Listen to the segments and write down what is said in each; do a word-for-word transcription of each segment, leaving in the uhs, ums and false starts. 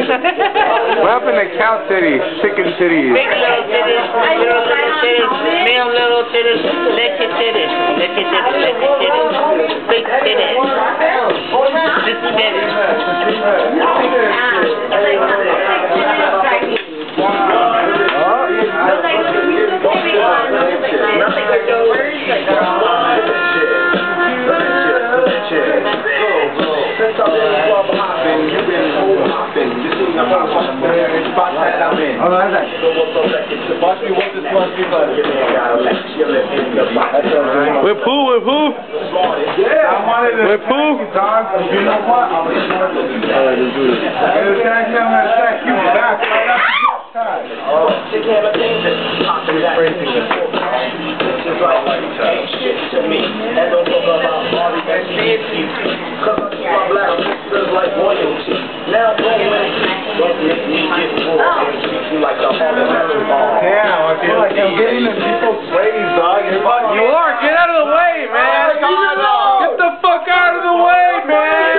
What happened to cow titties? Chicken titties? Big little titties, little little titties, male little titties, leche titties, leche titties, leche titties, big titties, big titties. With who? With who? Yeah, I wanted to with who? You know what? I'm going to do this. And the guy came and attacked you back right after this time. Oh, she came and changed it. This is like, ain't shit to me. And don't talk about Marty and Nancy. Cause I keep my black sisters like royalty. Now go away. Don't make me get full and treat you like the Hall of Fame. Damn, I feel like I'm getting the people slaves, dog. You are. Get out of the way, man. Get the fuck out of the way, man.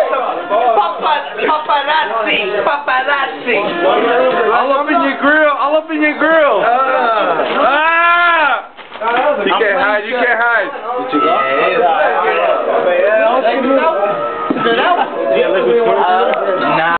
Paparazzi, paparazzi. All up in your grill. All up in your grill. Ah! You can't hide. You can't hide. Yeah,